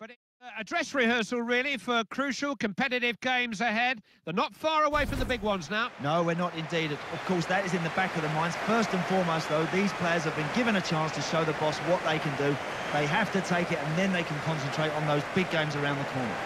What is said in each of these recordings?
But a dress rehearsal, really, for crucial competitive games ahead. They're not far away from the big ones now. No, we're not indeed. Of course, that is in the back of the minds. First and foremost, though, these players have been given a chance to show the boss what they can do. They have to take it, and then they can concentrate on those big games around the corner.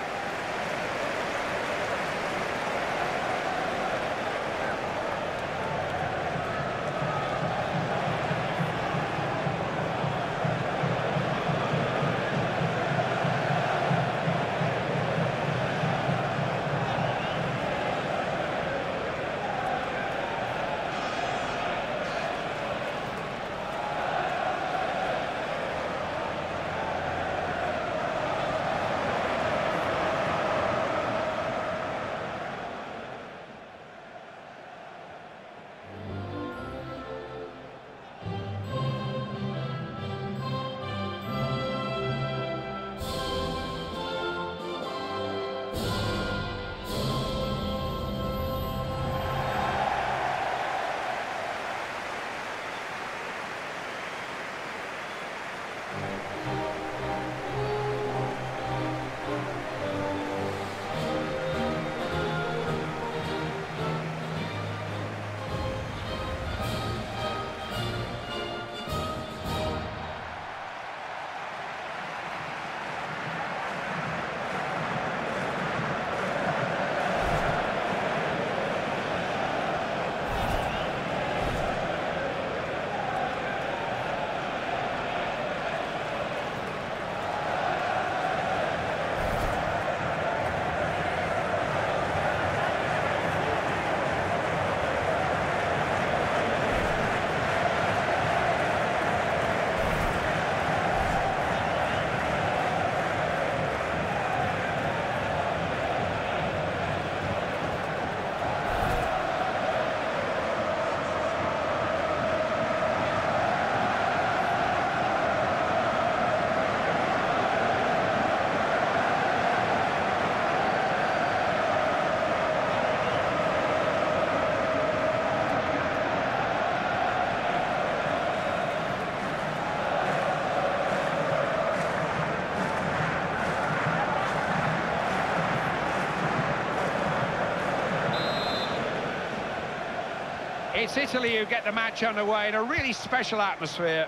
It's Italy who get the match underway in a really special atmosphere.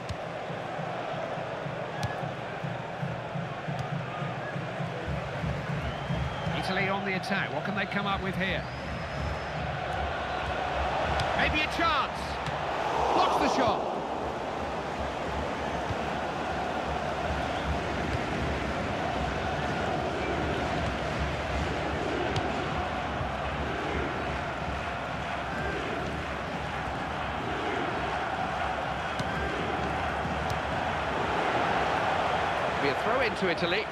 Italy on the attack. What can they come up with here? Maybe a chance. Blocks the shot. Be a throw into Italy.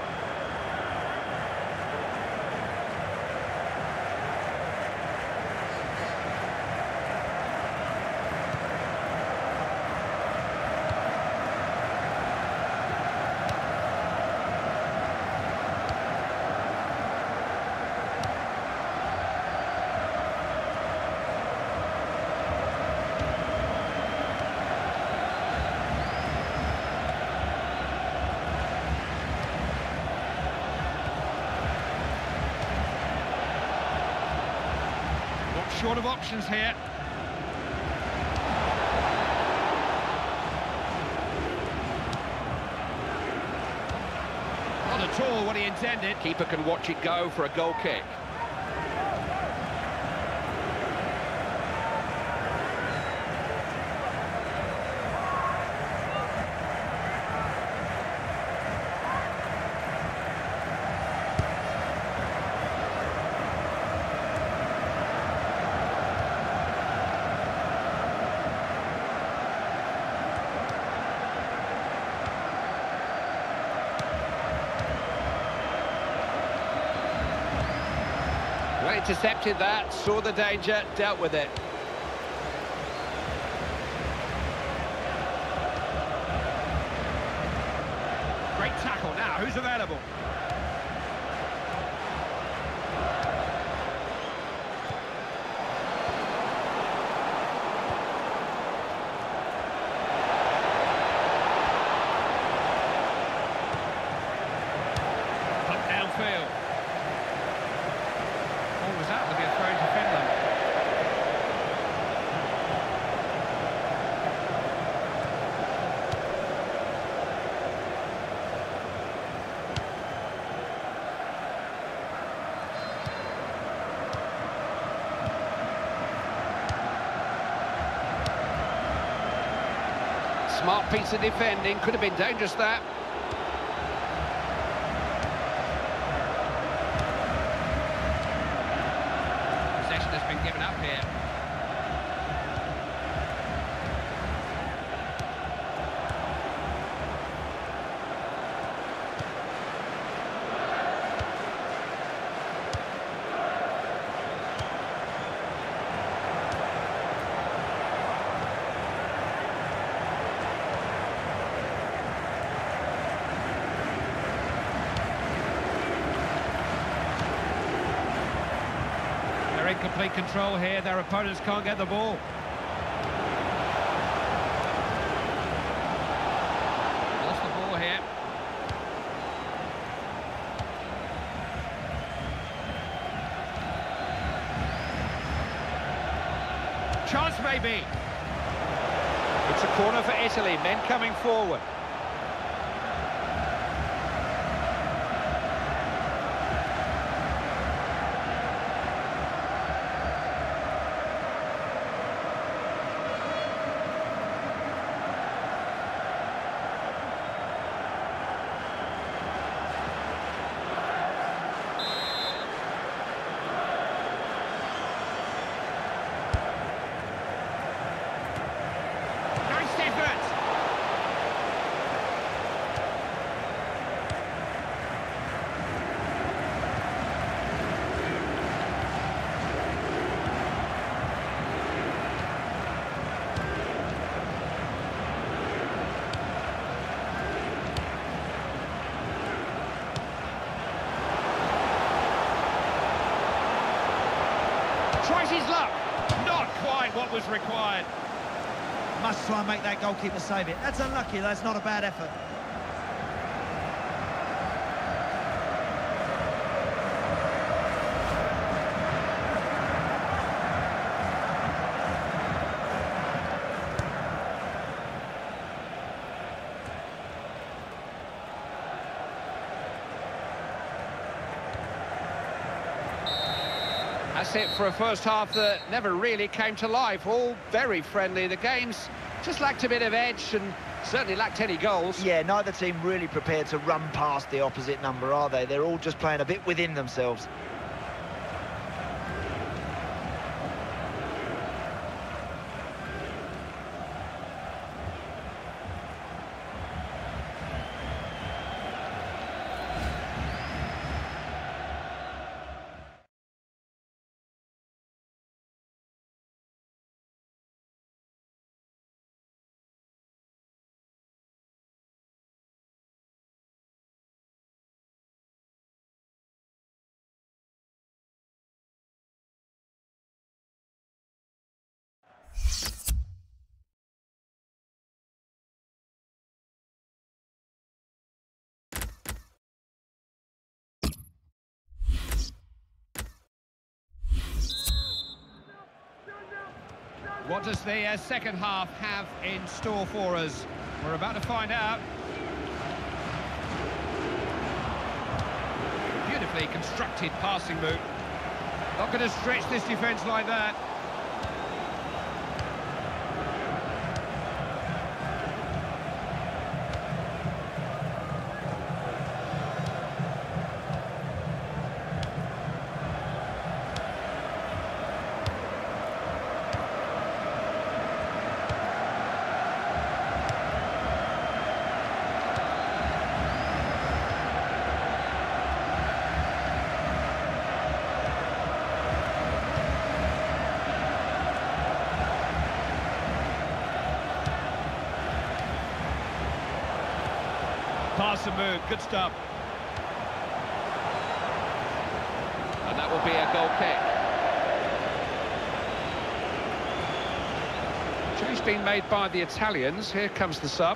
Short of options here. Not at all what he intended. Keeper can watch it go for a goal kick. Well, intercepted that, saw the danger, dealt with it. Great tackle now, who's available? Smart piece of defending, could have been dangerous that. Possession has been given up here. In complete control here, their opponents can't get the ball. Lost the ball here. Chance maybe. It's a corner for Italy, men coming forward. Tries his luck. Not quite what was required. Must try and make that goalkeeper save it. That's unlucky, that's not a bad effort. That's it for a first half that never really came to life. All very friendly. The game's just lacked a bit of edge and certainly lacked any goals. Yeah, neither team really prepared to run past the opposite number, are they? They're all just playing a bit within themselves. What does the second half have in store for us? We're about to find out. Beautifully constructed passing move. Not going to stretch this defence like that. Pass and move, good stuff. And that will be a goal kick. Change being made by the Italians. Here comes the sub.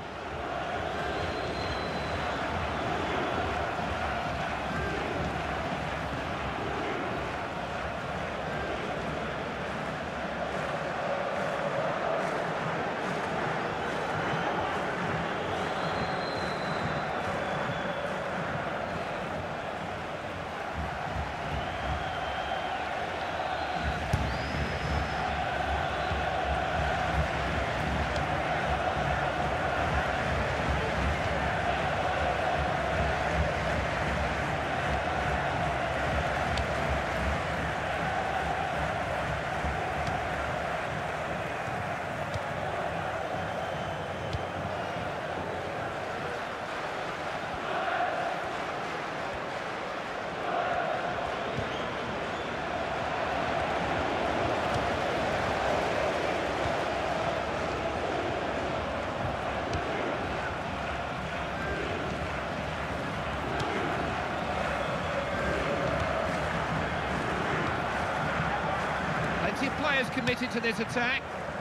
players committed to this attack.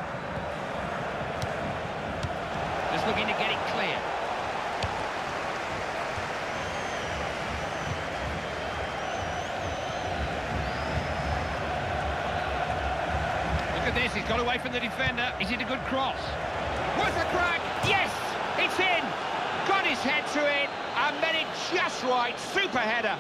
Just looking to get it clear. Look at this, he's got away from the defender. Is it a good cross? Worth a crack! Yes! It's in! Got his head to it and met it just right. Super header.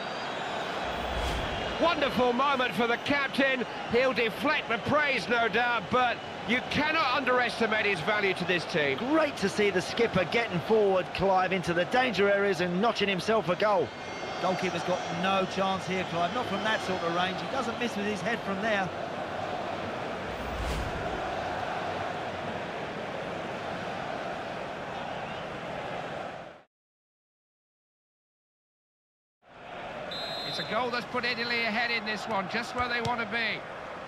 Wonderful moment for the captain. He'll deflect the praise, no doubt, but you cannot underestimate his value to this team. Great to see the skipper getting forward, Clive, into the danger areas and notching himself a goal. Goalkeeper's got no chance here, Clive, not from that sort of range. He doesn't miss with his head from there. It's a goal that's put Italy ahead in this one, just where they want to be.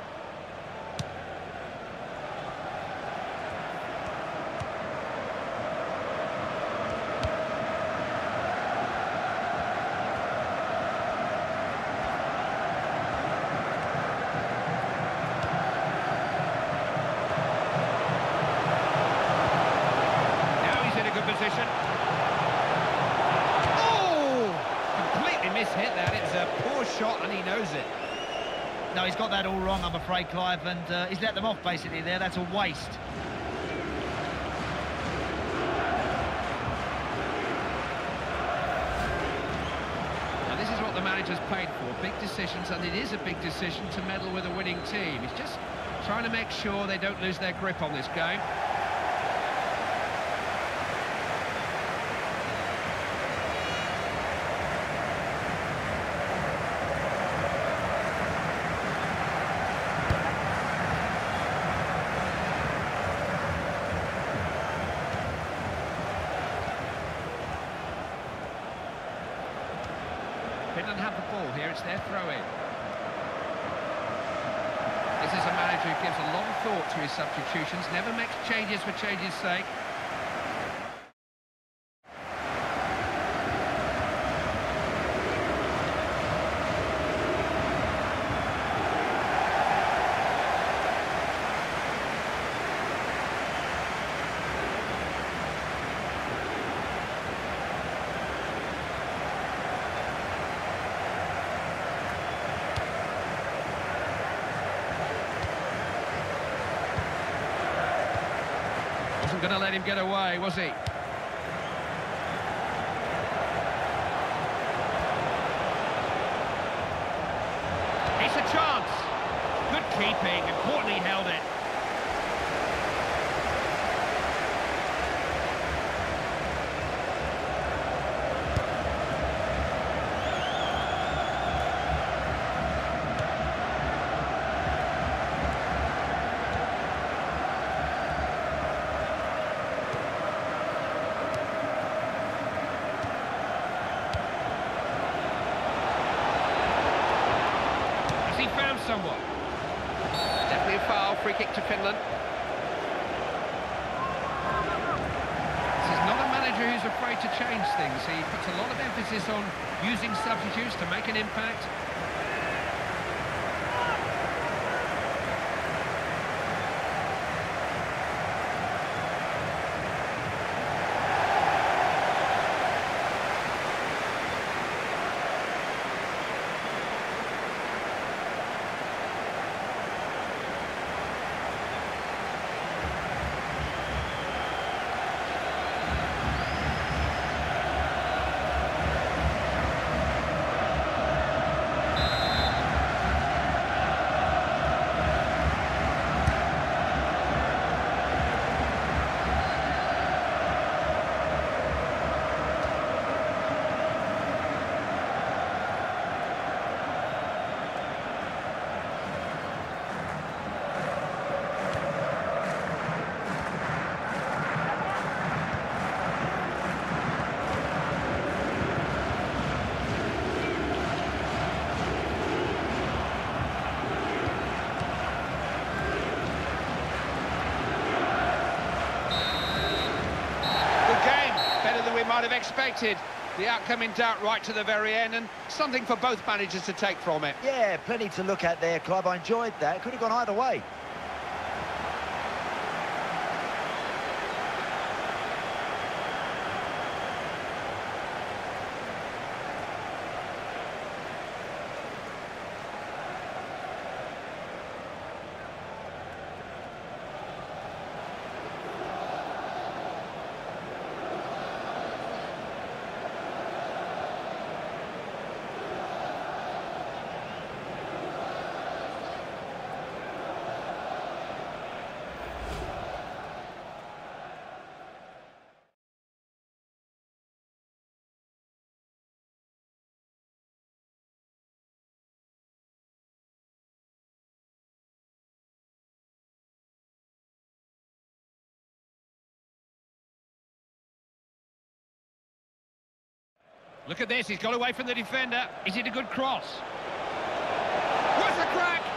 Now he's in a good position. Hit that. It's a poor shot and he knows it. No, he's got that all wrong, I'm afraid, Clive, and he's let them off basically there. That's a waste. Now this is what the manager's paid for, big decisions, and it is a big decision to meddle with a winning team. He's just trying to make sure they don't lose their grip on this game. Finland have the ball here, it's their throw-in. This is a manager who gives a lot of thought to his substitutions, never makes changes for change's sake. Wasn't going to let him get away, was he? It's a chance. Good keeping, and Courtney held it. Somewhat. Definitely a foul, free kick to Finland. This is not a manager who's afraid to change things. He puts a lot of emphasis on using substitutes to make an impact. Might have expected. The outcome in doubt right to the very end, and something for both managers to take from it. Yeah, plenty to look at there, Clive. I enjoyed that. Could have gone either way. Look at this, he's got away from the defender. Is it a good cross? What's the crack?